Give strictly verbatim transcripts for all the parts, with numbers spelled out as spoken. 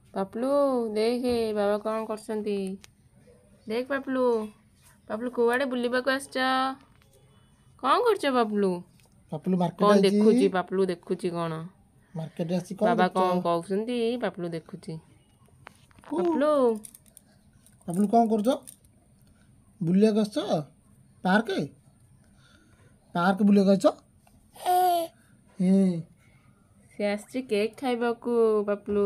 पापलू देखे बाबा कौन कर देख पापलू पापलू कुआड़े बुलवाक आस कौन कर पापलू पापलू मार्केट कौन देखुची पापलू देखुची कौन मार्केट आसी कौन बाबा कौन कहउसंती पापलू देखुची पापलू पापलू कौन करछ बुलिया गछ पार्क पार्क बुलिया गछ ए से आसी केक खाइबा को पापलू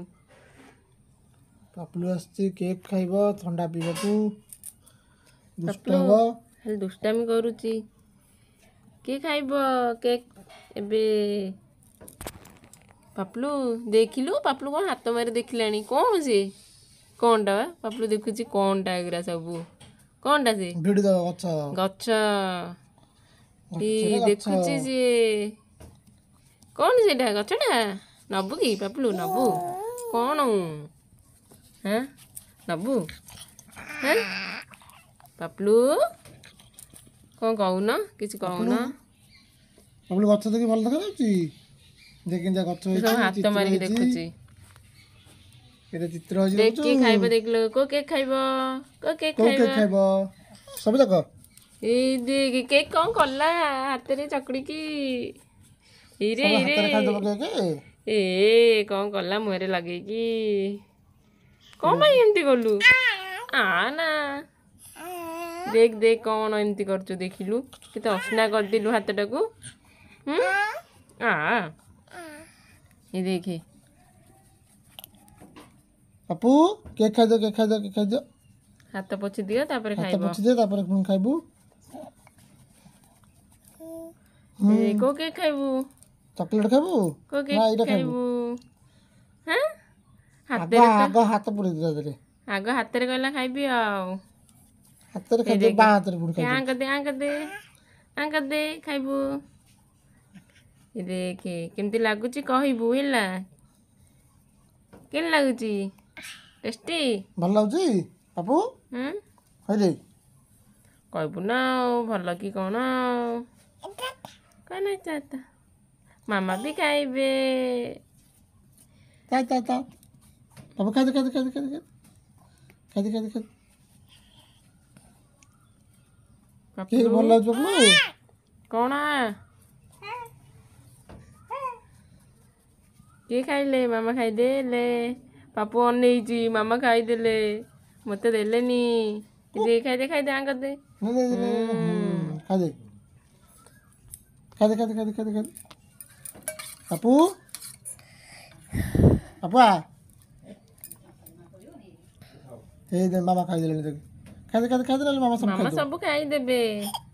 पापलू आसी केक खाइबो ठंडा पीबा को दुष्ट पापलू हो खाली दुष्टामी करूची के खाइबो केक एबे पापलू देखिलु पापलू कौन हाथ मारी देखिलानी कौन से कौन टा पापलू देखुची कौन टा एगरा सब कौन टा से भिड़ी द गछ गछ ई देखुची से कौन सेटा गछटा नबु की पापलू नबु कौन हैं नबु हैं पापलू कौन कहून किसी कहून पापलू गछ देखि भल देखा जाउची देखि जा गछ होई सब हाथ मारी देखुची एटा चित्र होई देख के खाइबो देख लो को केक खाइबो को केक को केक खाइबो सब जाक ए देख केक कौन कला हाथ रे चकड़ी की इरे इरे हाथ रे खा दबो केक ए कौन कला मुहरे लगे की कौन भाई एमती करलु आ ना देख देख कौन एमती करचु देखिलु केते असना कर दिलु हाथटा को हम आ ये देखे अपू केक खाइ दो केक खाइ दो केक खाइ दो हाथ पोछि दियो तापर हाथ खाइबो पोछि दे तापर पुन खाइबू ए को केक खाइबू चॉकलेट खाइबू को ना केक इटा खाइबू हैं हाथ आगो रे आगो हाथ पुरे दे दे आगो हाथ रे कहला खाइबी आउ हाथ रे खाइ दे बा हाथ रे पुन खाइ आंक दे आंक दे आंक दे खाइबू ये देखे केमती लागुची कहिबू हैला केन लागुची टेस्टी भल लाउची अपू हम हैले कहबू ना भल कि कौन कहना चाहता मामा भी खाइबे ता ता ता अब खा दे खा दे खा दे खा दे खा दे खा दे खा दे के भल लाउची अपू कौन के खाइले मामा खाइदे ले पापू अनेइची मामा खाइदेले मते देलेनी दे खाइदे खाइदे आंक दे नहीं नहीं नहीं खा दे खा दे खा दे खा दे खा दे खा दे अपू अपू आ ए दे मामा खाइ देले खा दे खा दे खा दे मामा सब मामा सब खाई देबे।